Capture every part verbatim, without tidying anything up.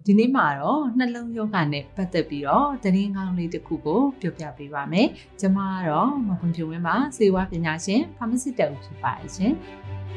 ဒီနေ့မှာတော့နှလုံးယောဂနဲ့ပတ်သက်ပြီးတော့သတင်းကောင်းလေးတစ်ခုကိုပြောပြပေးပါမယ်။ကျွန်မကတော့မဖွန်ဖြိုးဝင်းပါဆေးဝါးပညာရှင်ဖာမစစ်တက်ဦးဖြစ်ပါတယ်ရှင်။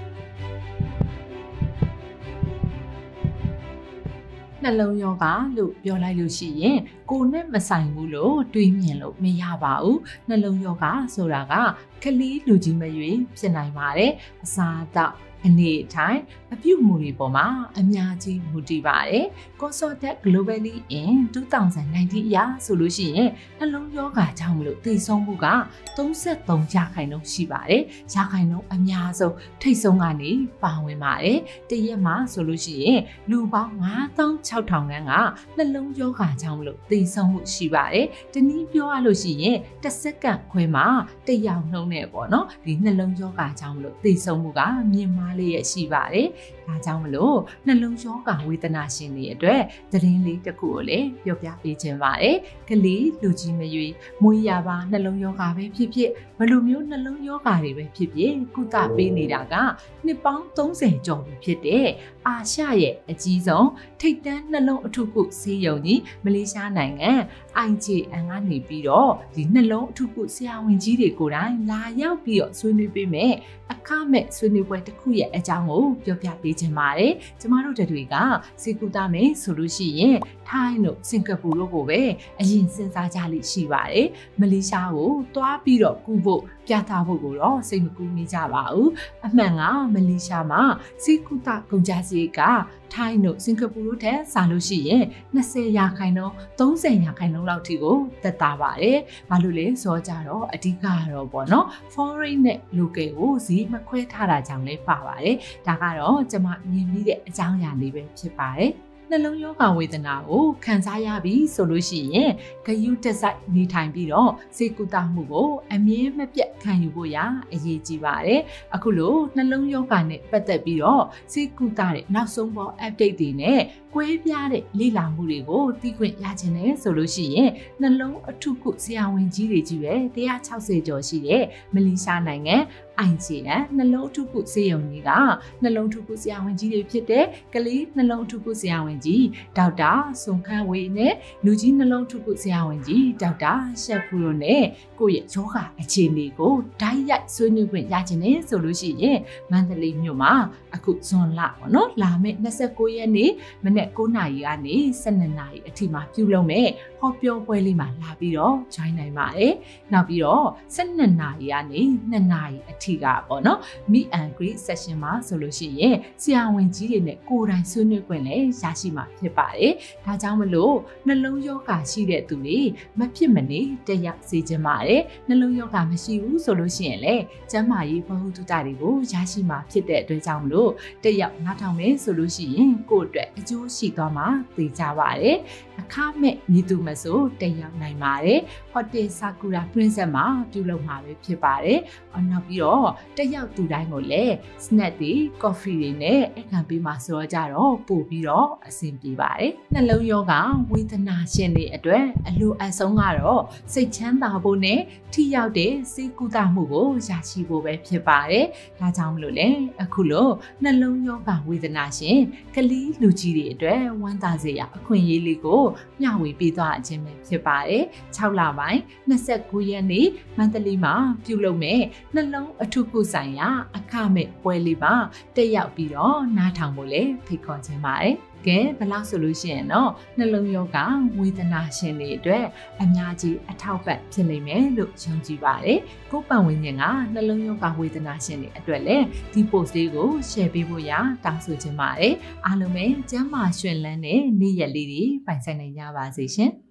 နှလုံးယောဂလို့ပြောလိုက်လို့ရှိရင်ကိုယ်နဲ့မဆိုင်ဘူးလို့တွေးမြင်လို့မရပါဘူး။နှလုံးယောဂဆိုတာကကလေးလူကြီးမရွေးဖြစ်နိုင်ပါတယ်။အစာတောက်အနေအထိုင်အပြုအမူတွေပေါ်မှာအများကြီးမူတည်ပါတယ်။ Consulted Globally in two thousand nineteen အရဆိုလို့ရှိရင်နှလုံးရောဂါကြောင့်မလို့သေဆုံးမှုကthirty-threeရာခိုင်နှုန်းရှိပါတယ်။ရာခိုင်နှုန်းအများဆုံးထိတ်ဆုံးကနေပါဝင်ပါတယ်။တရက်မှာဆိုလို့ရှိရင်လူပေါင်းfive thousand six thousandခန်းကနှလုံးရောဂါကြောင့်မလို့သေဆုံးမှုရှိပါတယ်။တနည်းပြောရလို့ရှိရင်တစ်စက္ကန့်ခွဲမှာတစ်ယောက်နှုန်းနဲ့ပေါ့နော်ဒီနှလုံးရောဂါကြောင့်မလို့သေဆုံးမှုကမြင့်မားလေးရရှိပါတယ်။ဒါကြောင့်မလို့နှလုံးရောဂါဝေဒနာရှင်တွေအတွက်သတင်းလေးတစ်ခုကိုလည်းပြောပြပေးခြင်းပါတယ်။ကလေးလူကြီးမရွေးမွေးရပါနှလုံးရောဂါပဲဖြစ်ဖြစ်ဘယ်လိုမျိုးနှလုံးရောဂါတွေပဲဖြစ်ဖြစ်ကုသပေးနေတာကနှစ်ပေါင်းthirtyကျော်ပြီဖြစ်တဲ့အာရှရဲ့အကြီးဆုံးထိပ်တန်းနှလုံးအထုကုဆေးရုံကြီးမလေးရှားနိုင်ငံ I J N ကနေပြီးတော့ဒီနှလုံးအထုကုဆရာဝန်ကြီးတွေကိုယ်တိုင်လာရောက်ပြီးတော့ဆွေးနွေးပေးမယ်အခမဲ့ဆွေးနွေးပွဲတစ်ခုရဲ့အကြောင်းကိုပြောပြပေးခြင်းပါတယ်ကျမတို့တွေကစေကူတာမယ်ဆိုလို့ရှိရင်ထိုင်းတို့စင်ကာပူတို့ကိုပဲအရင်စဉ်းစားကြလိမ့်ရှိပါတယ်မလေးရှားကိုတွားပြီးတော့ကူဖို့ပြသဖို့ကိုတော့စိတ်မကူးမိကြပါဘူးအမှန်ကမလေးရှားမှာစေကူတာကုန်ကြစရိတ်ကထိုင်းတို့စင်ကာပူတို့ထက်စားလို့ရှိရင်twentyရာခိုင်နှုန်းthirtyရာခိုင်နှုန်းလောက်ထိကိုတက်တာပါတယ်ဘာလို့လဲဆိုကြတော့အဓိကကတော့ပေါ့နော် foreign နဲ့ local ကိုဈေးမခွဲထားတာကြောင့်လည်းပါပါတယ်ဒါကတော့ကျွန်မမြင်မိတဲ့အကြောင်းအရာလေးပဲဖြစ်ပါတယ်နှလုံးရောဂါဝေဒနာကိုခံစားရပြီဆိုလို့ရှိရင်ဂယုတစိုက်နေထိုင်ပြီးတော့စေကူတာမှုကိုအမြဲမပြတ်ခံယူဖို့ရအရေးကြီးပါတယ်အခုလိုနှလုံးရောဂါနဲ့ပတ်သက်ပြီးတော့စေကူတာတဲ့နောက်ဆုံးပေါ် update တွေနဲ့ကွဲပြားတဲ့လေ့လာမှုတွေကိုသိခွင့်ရခြင်းနဲ့ဆိုလို့ရှိရင်နှလုံးအထုကုဆရာဝန်ကြီးတွေကြီးပဲone sixtyကျော်ရှိတဲ့မလေးရှားနိုင်ငံI J N နှလုံးအထုကုဆေးရုံကြီးကနှလုံးအထုကုဆရာဝန်ကြီးတွေဖြစ်တဲ့ကလေးနှလုံးအထုကုဆရာဝန်ကြီးဒေါက်တာဆွန်ခန့်ဝေနဲ့လူကြီးနှလုံးအထုကုဆရာဝန်ကြီးဒေါက်တာရှက်ဖူရိုနဲ့ကိုယ့်ရဲ့ယောဂအခြေအနေကိုဓာတ်ရိုက်ဆွေးနွေးခွင့်ရခြင်းနဲ့ဆိုလို့ရှိရင်မန္တလေးမြို့မှာအခုဇွန်လပေါ့နော်လာမယ့်twenty-nineရက်နေ့မနေ့nineနာရီကနေtwelveနာရီအထိမှာပြုလုပ်မယ်ဟောပြောပွဲလေးမှာလာပြီးတော့ join နိုင်ပါတယ်နောက်ပြီးတော့twelveနာရီကနေtwoနာရီအထိကပေါ့နော် meet and greet session မှာဆိုလို့ရှိရင်ဆရာဝန်ကြီးတွေနဲ့ကိုယ်တိုင်ဆွေးနွေးခွင့်လည်းရရှိမှာဖြစ်ပါတယ်ဒါကြောင့်မလို့နှလုံးရောဂါရှိတဲ့သူတွေမဖြစ်မနေတက်ရောက်စေချင်ပါတယ်နှလုံးရောဂါမရှိဘူးဆိုလို့ရှိရင်လည်းကျန်းမာရေးဗဟုသုတတွေကိုရရှိမှာဖြစ်တဲ့အတွက်ကြောင့်မလို့တက်ရောက်နားထောင်မယ်ဆိုလို့ရှိရင်ကိုယ့်အတွက်အကျိုးရှိသွားမှာသိကြပါတယ်အခမဲ့မြည်သူမဆိုတက်ရောက်နိုင်ပါတယ် Hotel Sakura Princess မှာပြုလုပ်မှာပဲဖြစ်ပါတယ်နောက်ပြီးတော့တက်ရောက်သူတိုင်းကိုလည်း snack တွေ coffee တွေနဲ့အခမ်းပေးမှာဆိုတော့ကြတော့ပို့ပြီးတော့အဆင်ပြေပါတယ်နှလုံးရောဂါဝေဒနာရှင်တွေအတွက်အလိုအဆုံးကတော့စိတ်ချမ်းသာဖို့နဲ့ထိရောက်တဲ့စေကူတာမှုကိုရရှိဖို့ပဲဖြစ်ပါတယ်ဒါကြောင့်မလို့လေအခုလို့နှလုံးရောဂါဝေဒနာရှင်ကလေးလူကြီးတွေအတွက်ဝမ်းသာစေရအခွင့်အရေးလေးကိုမျှဝေပေးသွားခြင်းပဲဖြစ်ပါတယ်sixလပိုင်းtwenty-nineရက်နေ့မန္တလေးမှာပြုလုပ်မယ်နှလုံးအထုကုဆိုင်ရာအခမဲ့ပွဲလေးပါတက်ရောက်ပြီးတော့နားထောင်ဖို့လည်းဖိတ်ခေါ်ခြင်းပါတယ်ကဲဘယ်လောက်ဆိုလို့ရှိရင်တော့နှလုံးရောဂါဝေဒနာရှင်တွေအတွက်အများကြီးအထောက်ပံ့ဖြစ်လိမ့်မယ်လို့ယုံကြည်ပါတယ်ကိုယ်ပတ်ဝန်းကျင်ကနှလုံးရောဂါဝေဒနာရှင်တွေအတွက်လည်းဒီ post လေးကို share ပေးဖို့ရတောင်းဆိုချင်ပါတယ်အားလုံးပဲကျန်းမာရွှင်လန်းတဲ့နေ့ရက်လေးတွေပိုင်ဆိုင်နိုင်ကြပါစေရှင်